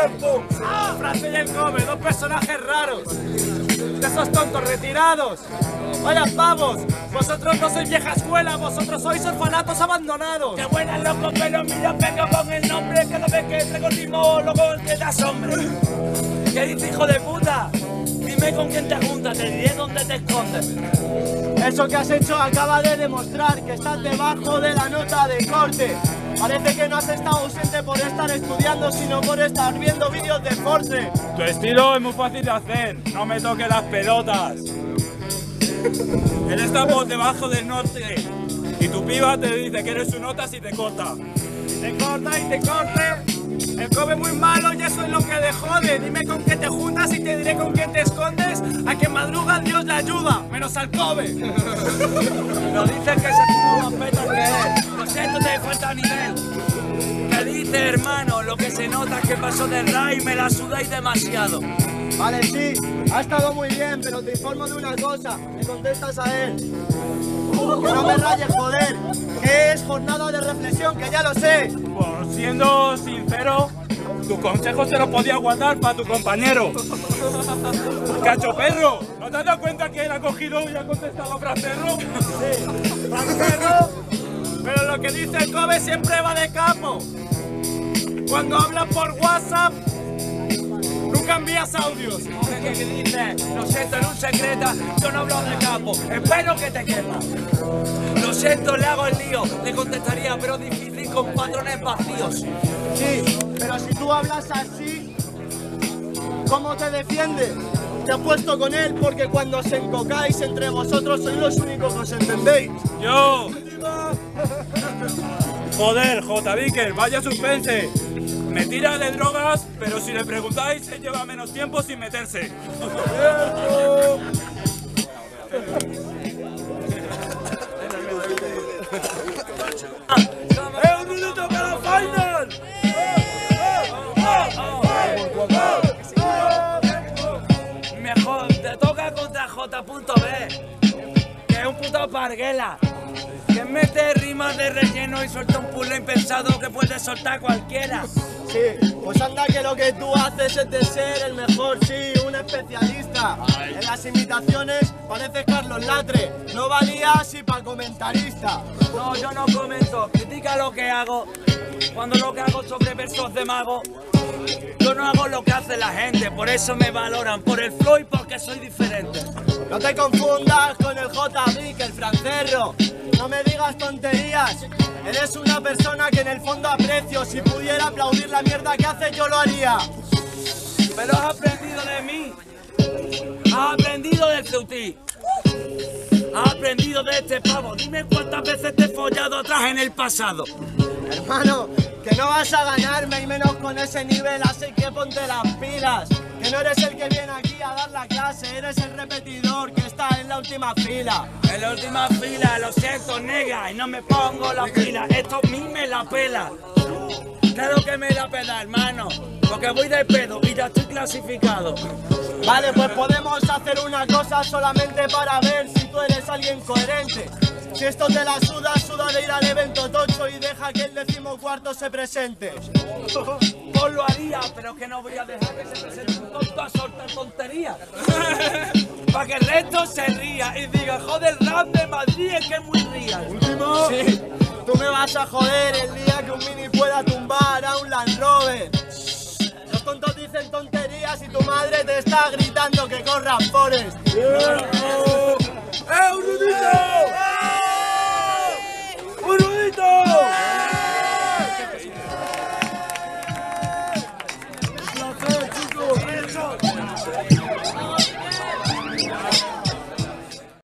tiempo. Francia y el Kobe, dos personajes raros. De esos tontos retirados. Vaya pavos, vosotros no sois vieja escuela, vosotros sois orfanatos abandonados. Qué buena loco, pero mira, venga con el nombre. Cada vez que traigo el ritmo, loco, te das hombre. ¿Qué dices, hijo de puta? Dime con quién te juntas, te diré dónde te escondes. Eso que has hecho acaba de demostrar que estás debajo de la nota de corte. Parece que no has estado ausente por estar estudiando, sino por estar viendo vídeos de Force. Tu estilo es muy fácil de hacer, no me toques las pelotas. Él está por debajo del norte y tu piba te dice que eres su nota si te corta. Te corta y te corte. El Kobe es muy malo y eso es lo que te jode. Dime con qué te juntas y te diré con quién te escondes. A quien madruga Dios le ayuda, menos al Kobe. Lo dices que se como más petas que él. Lo siento, te falta nivel. ¿Qué dices, hermano? Lo que se nota es que pasó de Ray, me la sudáis demasiado. Vale, sí, ha estado muy bien, pero te informo de una cosa. Le contestas a él. Que no me rayes, joder. Que es jornada de reflexión, que ya lo sé. Pues siendo sincero, tu consejo se lo podía guardar para tu compañero. ¡Cacho perro! ¿No te has dado cuenta que él ha cogido y ha contestado a Francerro? Sí, Francerro. Pero lo que dice el Kobe siempre va de capo. Cuando hablas por WhatsApp, nunca envías audios. ¿Qué dices? Lo siento, en un secreta, yo no hablo de capo. Espero que te quepa. Lo siento, le hago el lío. Le contestaría, pero difícil con patrones vacíos. Sí, pero si tú hablas así, ¿cómo te defiendes? Te apuesto con él porque cuando os encocáis entre vosotros sois los únicos que os entendéis. ¡Yo! Joder, J. Vicker, vaya suspense. Me tira de drogas, pero si le preguntáis, se lleva menos tiempo sin meterse. ¡Un minuto para la final! Mejor, te toca contra J.B, que es un puto parguela. Que mete rimas de relleno y suelta un puzzle impensado que puede soltar cualquiera. Sí, pues anda que lo que tú haces es de ser el mejor, sí, un especialista. En las imitaciones pareces Carlos Latre, no valía así para comentarista. No, yo no comento, critica lo que hago. Cuando lo que hago sobre versos de mago, yo no hago lo que hace la gente, por eso me valoran, por el flow y porque soy diferente. No te confundas con el J.B., el Francerro. No me digas tonterías. Eres una persona que en el fondo aprecio. Si pudiera aplaudir la mierda que haces, yo lo haría. Pero has aprendido de mí. Has aprendido del Ceutí. Has aprendido de este pavo. Dime cuántas veces te he follado atrás en el pasado. Hermano, que no vas a ganarme y menos con ese nivel, así que ponte las pilas. Que no eres el que viene aquí a dar la clase, eres el repetidor que está en la última fila. En la última fila, lo siento, nega, y no me pongo la pila. Esto a mí me la pela. Claro que me la pela, hermano, porque voy de pedo y ya estoy clasificado. Vale, pues podemos hacer una cosa solamente para ver si tú eres alguien coherente. Si esto te la suda, suda de ir al evento tocho y deja que el 14º se presente. Pues lo haría, pero que no voy a dejar que se presente un tonto a soltar tonterías. Para que el resto se ría y diga, joder, el rap de Madrid es que es muy real. Último. Sí, tú me vas a joder el día que un mini pueda tumbar a un Land Rover. Los tontos dicen tonterías y tu madre te está gritando que corras Forest.